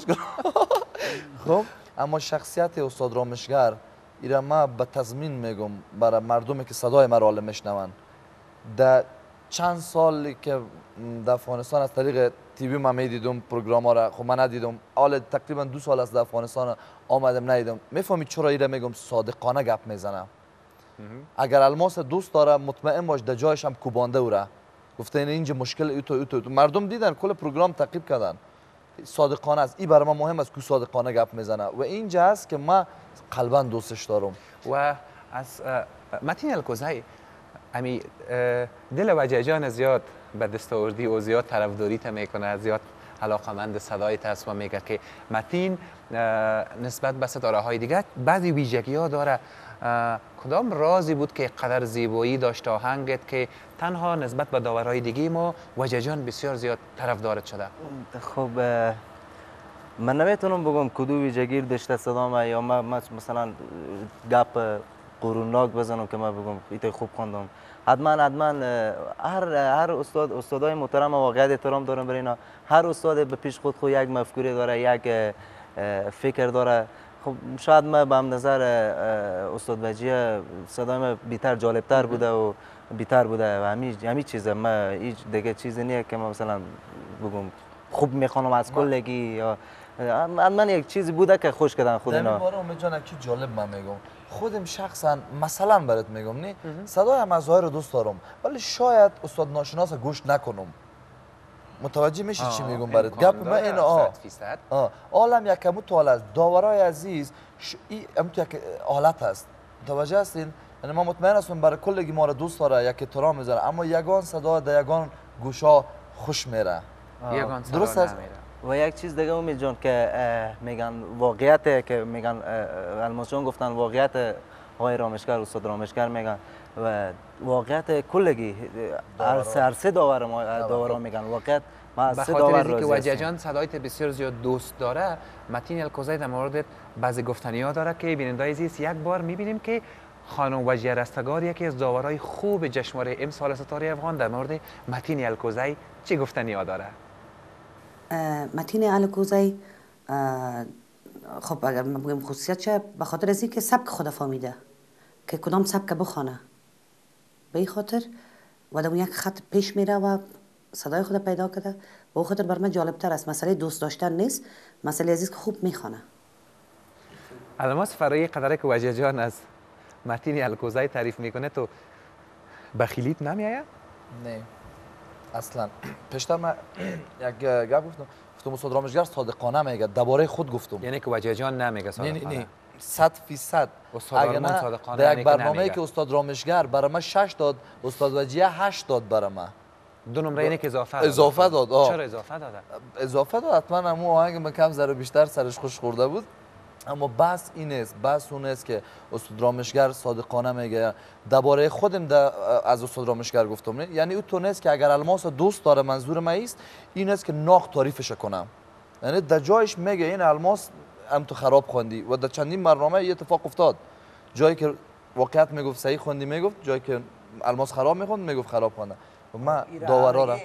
خب اما شخصیت استاد رامشگر ایران ما به تضمین میگم برای مردمی که صدای مرا حالا میشنون، در چند سالی که در افغانستان از طریق تیوی من میدیدم پروگرام ها را، خب من ندیدم، حالا تقریبا 2 سال از در افغانستان آمدم ندیدم. میفهمی چرا ایران میگم صادقانه گپ میزنم. اگر الماس دوست داره مطمئن باش در جایش هم کوبانده او را گفته اینجا مشکل تو مردم دیدن، کل پروگرام تعقیب کردن. صادقانه است. این برای من مهم است که صادقانه گپ میزنه و اینجا است که من قلبا دوستش دارم. و از متین الکوزی امی دل وجه جان زیاد به دستاوردی و زیاد طرفداریت میکنه، زیاد علاقمند صدایت است و میگه که متین نسبت به ستاره های دیگه بعضی ویژگی ها داره. کدام رازی بود که قدر زیبایی داشت آهنگت که تنها نسبت به داورهای دیگه ما وجه جان بسیار زیاد طرفدارت شده؟ خب من نمیتونم بگم کدو ویژگی داشته صدام، یا من مثلا گپ قرونناک بزنم که من بگم ایت خوب خواندم. حتما هر استادای محترم واقعا احترام دارم برای اینا. هر استاد به پیش خود یک مفکوره داره، یک فکر داره. خب شاید من به هم نظر استاد وجیه صدام بیتر جالبتر بوده و بیتر بوده و همین چیزه. من هیچ دیگه چیزی نیه که من مثلا بگم خوب میخوانم از کلگی یا من یک چیزی بوده که خوش کردن خود اینا. در این باره امید جان کی جالب من میگم، خودم شخصا مثلا برات میگم نه صدای مظاهر رو دوست دارم ولی شاید استاد ناشناس گوش نکنم. متوجه میشی چی میگم برات؟ گپ من این عالم یکمو توال است. داورای عزیز ام تو یک حالت است، متوجه هستین؟ یعنی من مطمئن هستم برای کلگی ما رو دوست داره، یک احترام میذاره، اما یگان صدا در یگان گوشا خوش میره. درست است. و یک چیز دیگه امید جان که میگن واقعیت که میگن الماس جان گفتن واقعیت آقای رامشگر، استاد رامشگر میگن و واقعیت کلگی هر سه داورا میگن واقعیت ما از به سه خاطر داور اینکه راضی وجه هستیم. جان صدایت بسیار زیاد دوست داره، متین الکوزی در مورد بعضی گفتنی ها داره که بینندای عزیز یک بار میبینیم که خانم وجیه رستگار یکی از داورای خوب جشنواره امسال ستاره افغان در مورد متین الکوزی چه گفتنی ها داره؟ متین الکوزی خب اگر من بگم خصوصیت چه، به خاطر از اینکه سبک خود فهمیده که کدام سبک بخونه، به این خاطر و در یک خط پیش میره و صدای خود پیدا کرده. به اون خاطر بر من جالب تر است. مسئله دوست داشتن نیست، مسئله عزیز که خوب میخونه. الماس فرایی قدره که وجه جان از متین الکوزی تعریف میکنه تو بخیلیت نمیآید؟ نه اصلا. پیشتر من یک گپ گفتم استاد رامشگر صادقانه میگه، درباره خود گفتم. یعنی که وجه جان نمیگه صادقانه؟ نه 100%. اگر نه در یک برنامه که استاد رامشگر برای من 6 داد، استاد وجیه 8 داد برای من. 2 نمره اینه که اضافه داد. چرا اضافه داده؟ اضافه داد. حتما همون آهنگ من کم ذره بیشتر سرش خوش خورده بود. اما بحث این است، بحث اون است که استاد رامشگر صادقانه میگه. درباره خودم از استاد رامشگر گفتم، نه یعنی او تونست که اگر الماس دوست داره، منظور من است این است که ناق تعریفش کنم. یعنی در جایش میگه این الماس هم تو خراب خوندی و در چندین برنامه این اتفاق افتاد. جایی که واقعیت میگفت صحیح خوندی میگفت، جایی که الماس خراب میخوند میگفت خراب خونده. و من داورا را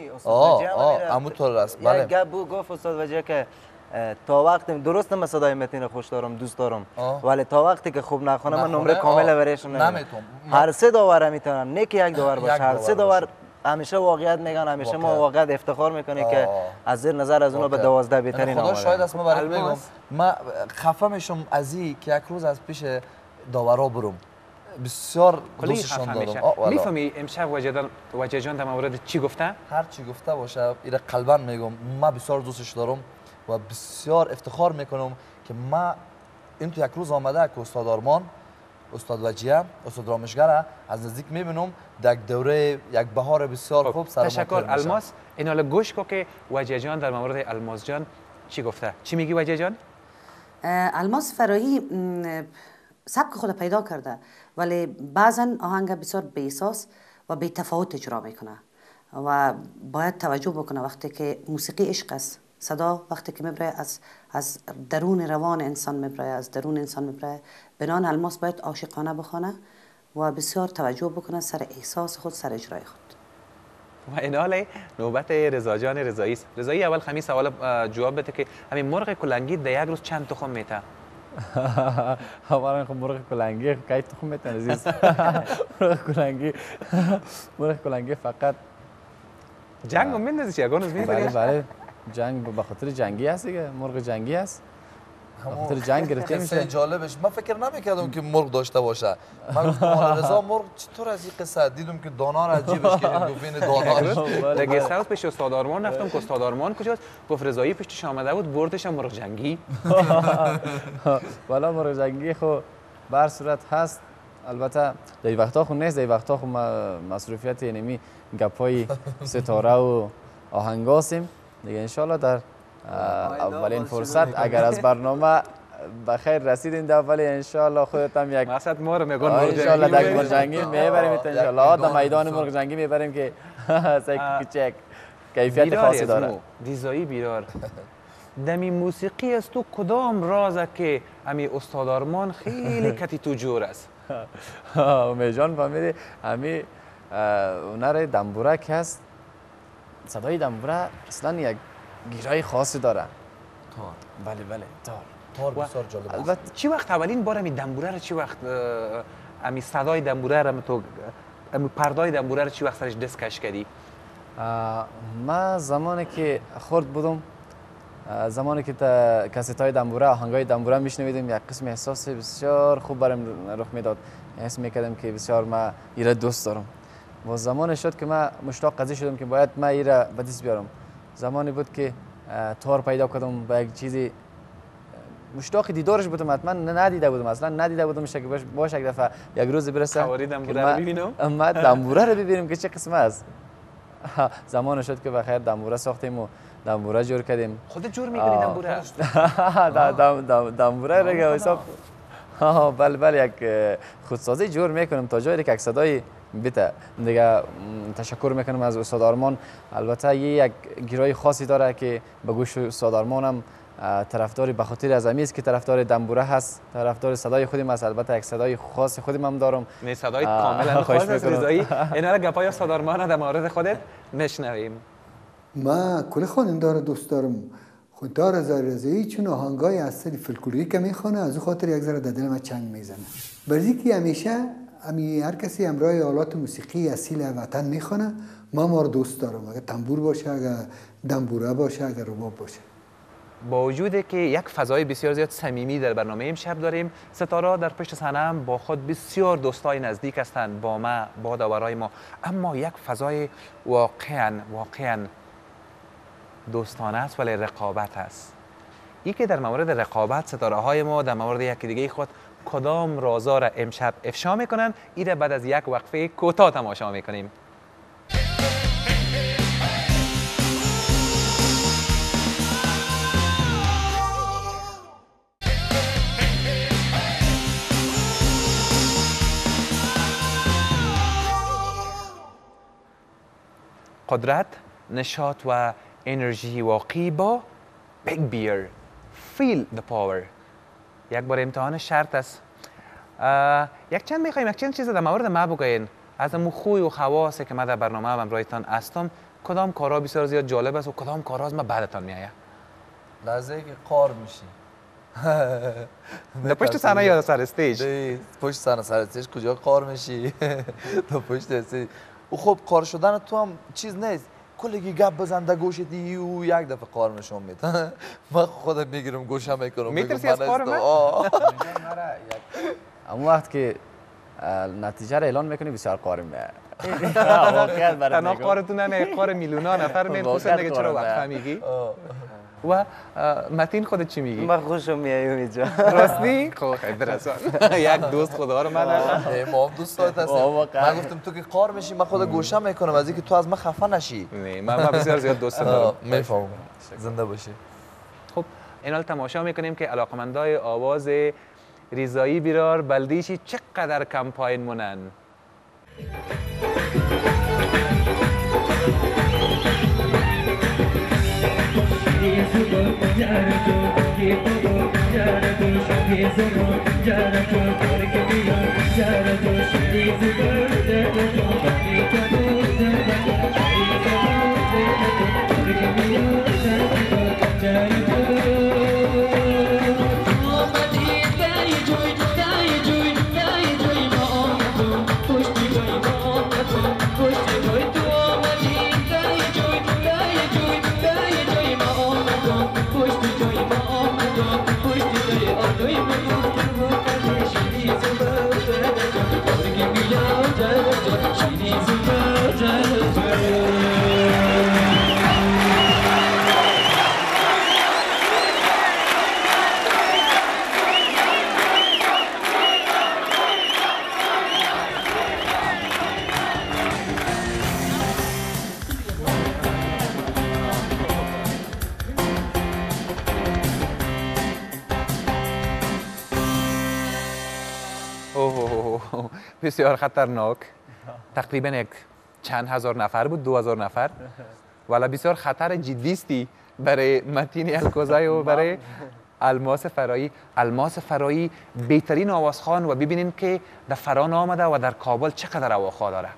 همونطور است. بله گپ گفت استاد وجیه که تا وقتی درست من صدای متین خوش دارم، دوست دارم، ولی تا وقتی که خوب نخونه من نمره کامل برایش نمیتونم. هر سه داور میتونن، نه که یک داور باشه، هر سه داور همیشه واقعیت میگن، همیشه ما واقعیت افتخار میکنیم که از زیر نظر از اونها به 12 بهترین خدا شاید است. ما برات میگم من خفه میشم از این که یک روز از پیش داورا برم. بسیار دوستشون دارم. میفهمی امشب وجه جان در مورد چی گفته؟ هر چی گفته باشه ایره قلبا میگم من بسیار دوستش دارم و بسیار افتخار میکنم که ما این تو یک روز آمده که استاد آرمان، استاد وجیه، استاد رامشگر از نزدیک میبینم در دوره یک بهار بسیار خوب سر تشکر الماس. این حالا گوش کو که وجیه جان در مورد الماس جان چی گفته؟ چی میگی وجیه جان؟ الماس فرایی سبک خود پیدا کرده، ولی بعضا آهنگ بسیار بی احساس و بی تفاوت اجرا میکنه و باید توجه بکنه. وقتی که موسیقی عشق است، صدا وقتی که میبره از درون روان انسان میبره، از درون انسان میبره، بنان الماس باید عاشقانه بخونه و بسیار توجه بکنه سر احساس خود، سر اجرای خود. و این حاله نوبت رضا جان رضایی است. رضایی اول خمیس سوال جواب بده که همین مرغ کلنگی در یک روز چند تخم میته؟ اولا خب مرغ کلنگی کی تخم میتن عزیز؟ مرغ کلنگی فقط جنگ هم میندازی یگان روز میبری؟ بله جنگ به خاطر جنگی هست دیگه، مرغ جنگی است. به خاطر جنگ گرفته میشه. جالبش من فکر نمیکردم که مرغ داشته باشه. من گفتم رضا مرغ چطور از این قصه دیدم که دانار عجیبش که گفتین دانار. در گست هاوس پیش استاد آرمان رفتم که استاد آرمان کجاست؟ گفت رضایی پیشش آمده بود بردش مرغ جنگی. والا مرغ جنگی خو به هر صورت هست. البته در وقتا خو نیست، در وقتا خو مصروفیت اینمی گپای ستاره و آهنگاسیم دیگه. انشالله در اولین فرصت اگر از برنامه به خیر رسیدین در ولی انشالله خودت هم یک مقصد ما رو میگن انشالله در مرغ جنگی میبریم انشالله در میدان مرغ جنگی میبریم که کوچک کیفیت خاصی داره. دیزایی بیدار دمی موسیقی است تو کدام رازه که امی استاد آرمان خیلی کتی تو جور است؟ میجان فهمیدی امی هنر دنبوره که هست، صدای دنبوره اصلا یک گیرای خاصی داره. تار. بله تار بسیار جالب. البته چی وقت اولین بار امی دنبوره رو چی وقت امی صدای دنبوره رو تو امی پردای دنبوره رو چی وقت سرش دست کش کردی؟ ما زمانی که خرد بودم، زمانی که کاستای دنبوره، آهنگای دنبوره میشنویدیم، یک قسم احساس بسیار خوب برام رخ میداد. حس میکردم که بسیار ما ایره دوست دارم. و زمانی شد که من مشتاق قضیه شدم که باید من ایره به دست بیارم. زمانی بود که تار پیدا کردم با یک چیزی مشتاق دیدارش بودم، حتما ندیده بودم، اصلا ندیده بودم باشه یک دفعه یک روز برسه سواری دنبوره رو ببینم، ما دنبوره رو ببینیم که چه قسمه است. زمان شد که بخیر دنبوره ساختیم و دنبوره جور کردیم. خودت جور میکنی دنبوره؟ دنبوره رو حساب بله یک خودسازی جور میکنم تا جایی که یک صدای بیته دیگه. تشکر میکنم از استاد آرمان. البته یک گیرای خاصی داره که به گوش استاد آرمان هم طرفدار به خاطر از امی است که طرفدار دنبوره هست، طرفدار صدای خودم است. البته یک صدای خاص خودم هم دارم. نه صدای کاملا خاص است رضایی. اینا را گپای استاد آرمان در مورد خودت میشنویم. ما کل خواننده رو دوست دارم. خوددار رضایی چون آهنگای اصلی فولکلوری که میخونه از او خاطر یک ذره در دل ما چنگ میزنه. برای که همیشه هر کسی همراه آلات موسیقی اصیل وطن میخونه. ما رو دوست دارم. اگر تنبور باشه، اگر دنبوره باشه، اگر رباب باشه. با وجود که یک فضای بسیار زیاد صمیمی در برنامه امشب داریم، ستاره در پشت صحنه هم با خود بسیار دوستای نزدیک هستند با ما، با داورای ما، اما یک فضای واقعا دوستانه است ولی رقابت است. یکی در مورد رقابت ستاره های ما در مورد یکی دیگه خود کدام رازا را امشب افشا میکنن، ایره بعد از یک وقفه کوتاه تماشا میکنیم. قدرت، نشاط و انرژی واقعی با بیگ بیر. فیل the power. یک بار امتحان شرط است. یک چند چیز در مورد ما بگوین. از امو خوی و خواصی که من در برنامه همراهتان هستم، کدام کارها بسیار زیاد جالب است و کدام کارها از من بعدتان میآید؟ لحظه که قار میشی. در پشت صحنه یا سر استیج؟ پشت صحنه سر استیج کجا قار میشی؟ در پشت استیج. و خب قار شدن تو هم چیز نیست. کلگی گپ بزنده گوشت و یک دفعه قار نشون میده. من خودم میگیرم گوشم میکنم. میترسی از قار من؟ اون وقت که نتیجه را اعلان میکنی بسیار قار میه. تنها قارتون نه، قار میلیونا نفر میپرسن دیگه چرا وقت میگی؟ و متین خودت چی میگی؟ من خوشم میایم اینجا. راستی؟ خب خیلی برسان. یک دوست خدا رو من ما هم دوست دارت هستیم. من گفتم تو که قار میشی من خود گوشم میکنم از اینکه تو از من خفه نشی. نه من بسیار زیاد دوست دارم. میفهمم. زنده باشی. خب این حال تماشا میکنیم که علاقمندای آواز ریزایی بیرار بلدیشی چقدر کم پایین مونن. بسیار خطرناک. تقریبا یک چند هزار نفر بود، 2000 نفر. ولی بسیار خطر جدیستی برای متین الکوزای و برای الماس فرایی. الماس فرایی بهترین آوازخوان و ببینیم که در فران آمده و در کابل چقدر هواخواه داره.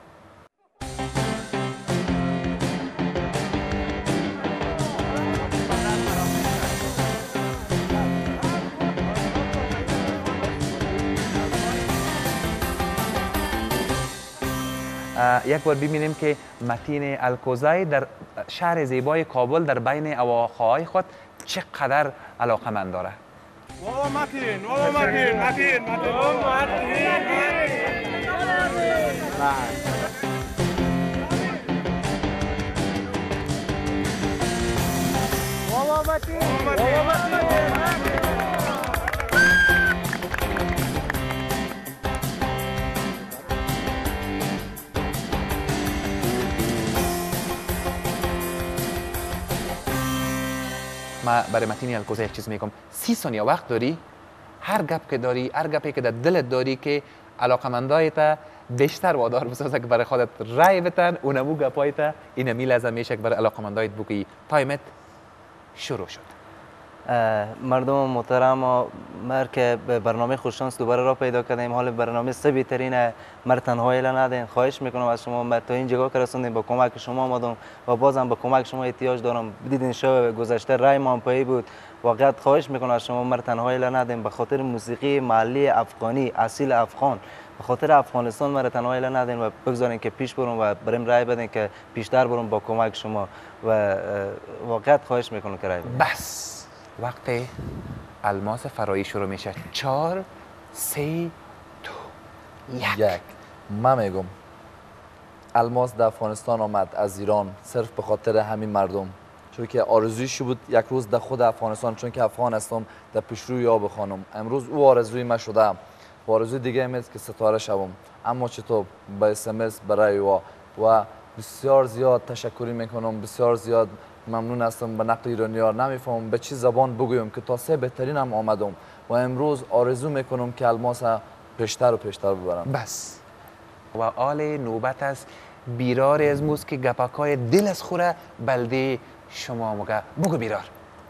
یک بار ببینیم که متین الکوزای در شهر زیبای کابل در بین هواخواهای خود چقدر علاقه‌مند داره. بابا متین، بابا متین، متین، ما برای متین الکوزای یک چیز میگم. 30 ثانیه وقت داری، هر گپ که داری، هر گپی که در دلت داری که علاقمندایت بیشتر وادار بسازه که برای خودت رای بتن اونمو گپایت اینمی لازم میشه که برای علاقمندایت بگی. تایمت شروع شد. مردم محترم، مر که به برنامه خوششانس دوباره را پیدا کردیم. حال برنامه سه بهترین مر تنهایی ندین. خواهش میکنم از شما، مر تا این جگاه که رسوندیم با کمک شما آمدم و بازم با کمک شما احتیاج دارم. دیدین شب گذشته رای ما پایی بود. واقعا خواهش میکنم از شما، مر تنهایی ندین. به خاطر موسیقی محلی افغانی اصیل افغان، به خاطر افغانستان مر تنهایی ندین و بگذارین که پیش برم و بریم رای بدین که بیشتر برم با کمک شما و واقعا خواهش میکنم که رای بدین. بس وقت الماس فرایی شروع میشه. 4 3 2 1. من میگم الماس در افغانستان آمد از ایران صرف به خاطر همین مردم، چون که آرزویش بود یک روز در خود افغانستان، چون که افغان هستم، در پیشروی یا بخوانم. امروز او آرزوی من شده و آرزوی دیگه میاد که ستاره شوم. اما چطور با اس برای و بسیار زیاد تشکری میکنم، بسیار زیاد ممنون هستم به نقل ایرانی‌ها. نمیفهمم به چی زبان بگویم که تا 3 بهترینم آمدم و امروز آرزو میکنم که الماس پیشتر و پیشتر ببرم. بس و آل نوبت است بیرار از موز که گپاکای دل از خوره بلده شما مگه بگو بیرار.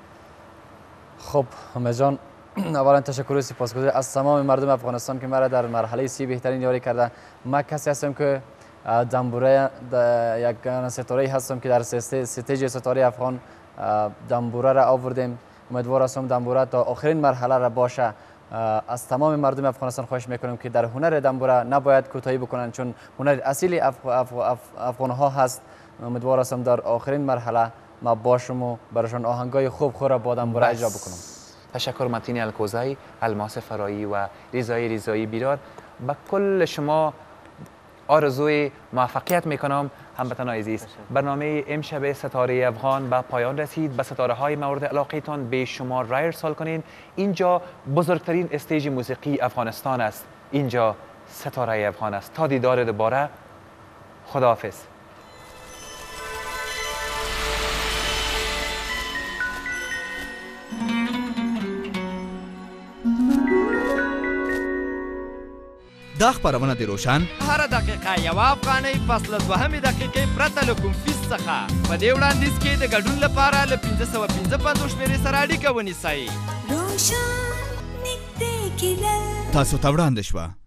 خب همه جان، اولا تشکر و سپاسگزاری از تمام مردم افغانستان که مرا در مرحله 30 بهترین یاری کردن. من کسی هستم که دنبوره یک ستاره هستم که در استیج ستاره افغان دنبوره را آوردیم. امیدوار هستم دنبوره تا آخرین مرحله را باشه. از تمام مردم افغانستان خواهش میکنم که در هنر دنبوره نباید کوتاهی بکنن، چون هنر اصیل افغان ها هست. امیدوار هستم در آخرین مرحله ما باشم و براشون آهنگای خوب خورا با دنبوره اجرا بکنم. تشکر متین الکوزی، الماس فرایی و ریزایی بیرار. با کل شما آرزوی موفقیت میکنم. هموطنان عزیز، برنامه امشب ستاره افغان به پایان رسید. به ستاره های مورد علاقه تان به شما رای ارسال کنین. اینجا بزرگترین استیج موسیقی افغانستان است. اینجا ستاره افغان است. تا دیدار دوباره، خداحافظ. دا خبرونه دی روشن هر دقیقه یو افغانۍ پس له دوهمې دقیقې پرته له کوم فیس څخه په دې وړاندیز کې د ګډون لپاره له 555 شمېرې سره اړیکه ونیسئ. تاسو ته وړاندې شوه.